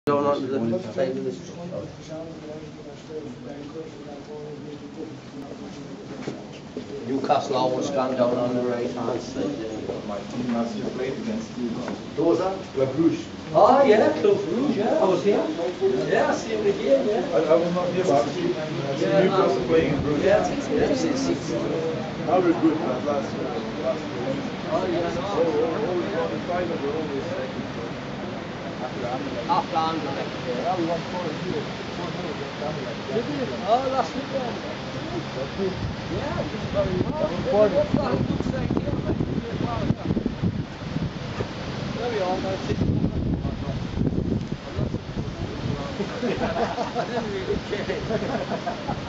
Going on to the side of this. Newcastle always gone down on the right hand side. My team last year played against you. Who was that? Club Rouge. Oh yeah, Club Rouge, yeah. I was here. Yeah, I see him again, yeah. I was not here, but I've seen Newcastle playing in Bruges. Yeah. How we good that last year. Oh yeah. The final were always second. After Anderlecht. Yeah, we won 4-0 against Anderlecht. Oh, last weekend. Yeah, it was very well. What's that? It looks like here, like, there we are, now it's I didn't really care.